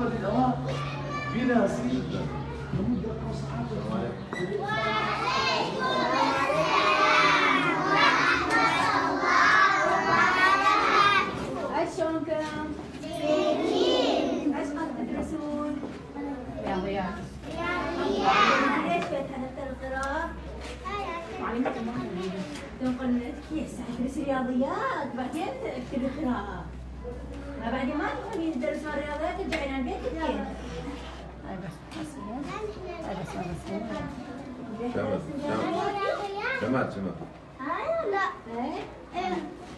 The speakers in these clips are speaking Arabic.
شلونكم؟ ايش قد تدرسون؟ رياضيات. ليش بتهدف القراءة؟ تنقل كيف تدرس رياضيات بعدين تكتبي قراءة. ما بعدين ما تفهمين تدرسون رياضيات ترجعين البيت كيف؟ هاي بس شمال هاي لا. ايه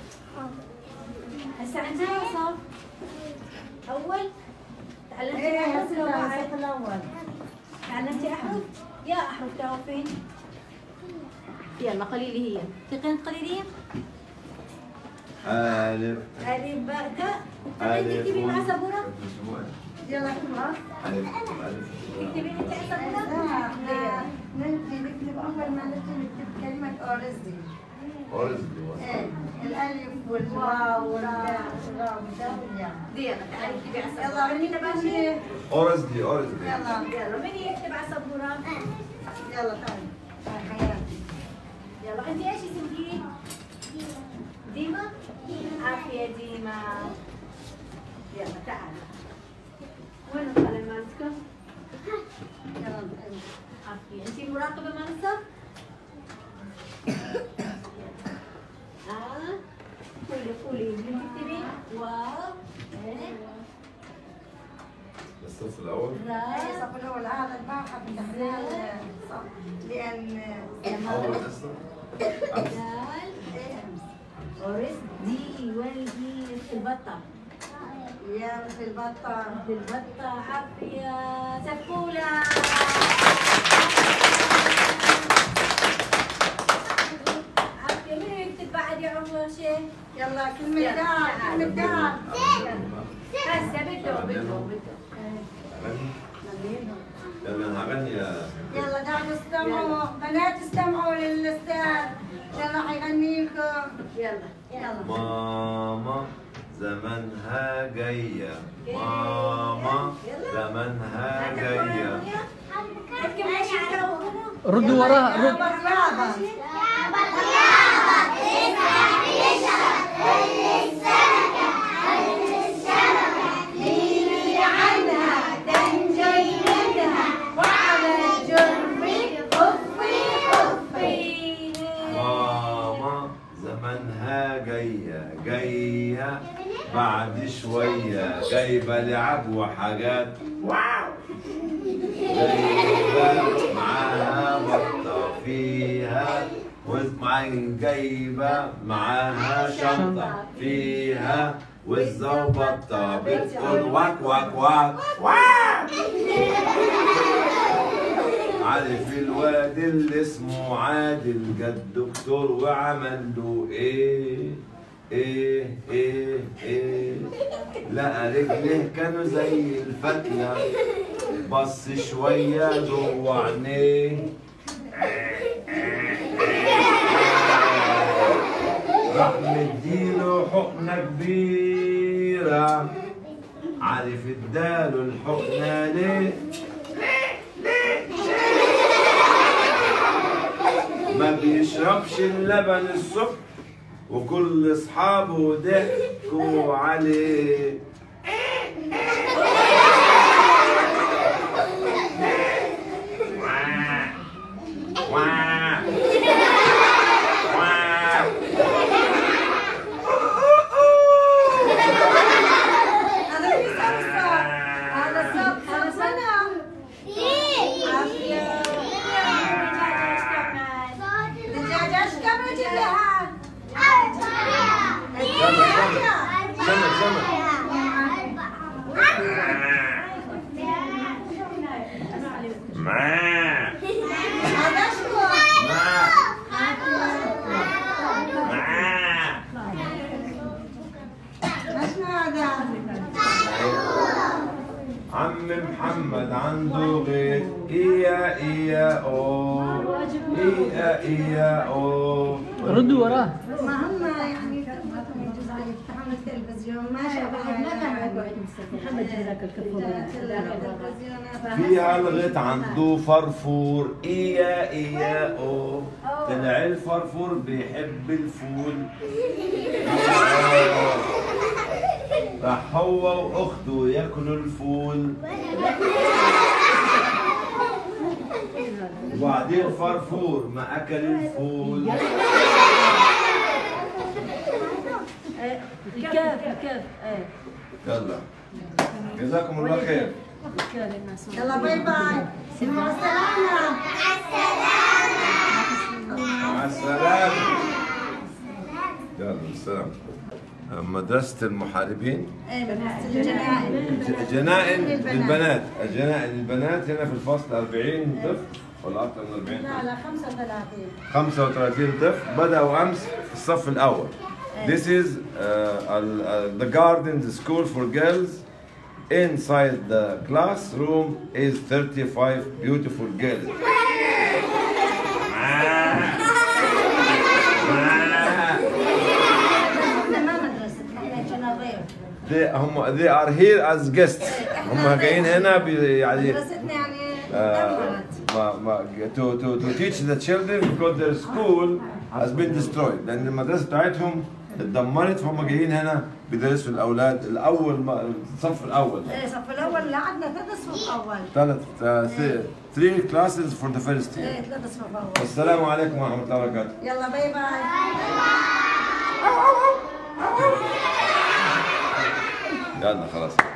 هسه عندنا صف أول. تعلمتي أحرف لو بعد؟ الأول. تعلمتي أحرف؟ يا أحرف تعرفين؟ يلا قليلي هي. تقين قليلية؟ ألف باء تاء. تقين تكتبي مع سبورة؟ يلا خلاص. تكتبين أنت على سبورة؟ لا نكتب أول ما نكتب كلمة أورزدي. إيه الألف والواو والراء والياء. يلا تعالي اكتبي على سبورة. يلا من يكتب؟ أورزدي يلا من يكتب على سبورة؟ يلا تعالي حياتي. يلا أنت إيش اسمك؟ ديما؟ عافية ديما. يلا تعالي. وين القلم مالتكم؟ يلا عافية. أنت مراقبة مال الصف؟ قولي من تكتبين؟ واو. الصف الأول. الصف الأول هذا الباحث بتحليل لأن أول حصة. دال. أورس دي والدي البطة. يا مثل البطة. مثل البطة. عافية. سفولة. عافية. منو يكتب بعد يا عمر شيء؟ يلا كلمة دال كلمة دال. هسه بده. يلا هغني يلا تعالوا استمعوا بنات استمعوا للأستاذ. يلا حيغني لكم. يلا. ماما زمنها جاية. ماما زمنها جاية. ردوا وراها. ماما زمنها جاية بعد شوية جايبة لعب وحاجات. واو. جايبة معاها بطة فيها جايبة معاها شنطة فيها وزة وبطة بتقول واك واك واك واك. عارف الواد اللي اسمه عادل جد دكتور وعمل له ايه لقى رجله كانوا زي الفتلة بص شوية جوه عينيه راح مديله حقنة كبيرة. عارف اداله الحقنة ليه؟ ما بيشربش اللبن الصبح وكل اصحابه ضحكوا عليه. عم محمد عنده غيط إيا أو إيا أو. ردوا وراه. ما هم يعني يجوز عليك التلفزيون ما شاء الله. محمد جزاك الكفور. فيها لغة عنده فرفور إيا إيا أو، طلع الفرفور بيحب الفول. راح هو وأخته ياكلوا الفول، وبعدين فرفور ما أكل الفول. الكاف يلا جزاكم الله خير. يلا باي باي. مع السلامة. مع السلامة. يلا بالسلامة. مدرسة المحاربين. ايه مدرسة الجنائن. جنائن للبنات، الجنائن للبنات هنا في الفصل 40 طفل ولا أكثر من 40؟ لا 35. 35 طفل بدأوا أمس في الصف الأول. This is the garden, the school for girls. Inside the classroom is 35 beautiful girls. They are here as guests. هم جايين هنا يعني مدرستنا يعني to teach the children because their school has been destroyed. لأن المدرسة بتاعتهم اتدمرت، فهم جايين هنا بيدرسوا الأولاد الصف الأول. ايه الصف الأول لا عندنا 3 صفوف أول. 3 classes for the first year. ايه 3 صفوف أول. السلام عليكم ورحمة الله وبركاته. يلا باي باي. يلا خلاص.